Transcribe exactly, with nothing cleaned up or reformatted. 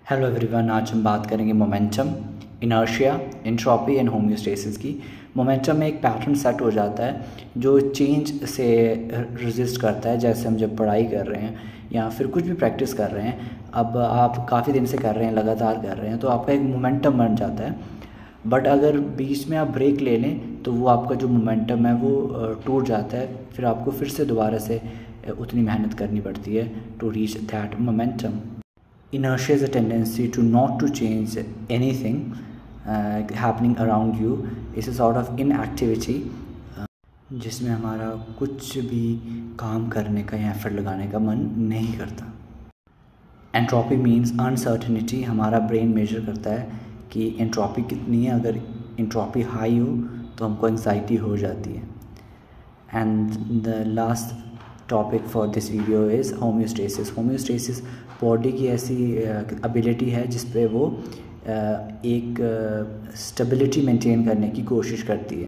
Hello everyone, आज हम बात करेंगे momentum, inertia, entropy and homeostasis की। मोमेंटम में एक पैटर्न सेट हो जाता है जो चेंज से रेजिस्ट करता है। जैसे हम जब पढ़ाई कर रहे हैं या फिर कुछ भी प्रैक्टिस कर रहे हैं, अब आप काफ़ी दिन से कर रहे हैं, लगातार कर रहे हैं, तो आपका एक मोमेंटम बन जाता है। बट अगर बीच में आप ब्रेक ले लें तो वो आपका जो मोमेंटम है वो टूट जाता है। फिर आपको फिर से दोबारा से उतनी मेहनत करनी पड़ती है to reach that momentum. Inertia is a tendency to not to change anything uh, happening around you. It's a sort of inactivity uh, जिसमें हमारा कुछ भी काम करने का या एफर्ट लगाने का मन नहीं करता। Entropy means uncertainty. हमारा ब्रेन मेजर करता है कि एंट्रोपी कितनी है। अगर एंट्रोपी हाई हो तो हमको एंग्जाइटी हो जाती है। And the last topic for this video is homeostasis. Homeostasis body की ऐसी एबिलिटी है जिस पे वो एक स्टेबिलिटी मेंटेन करने की कोशिश करती है।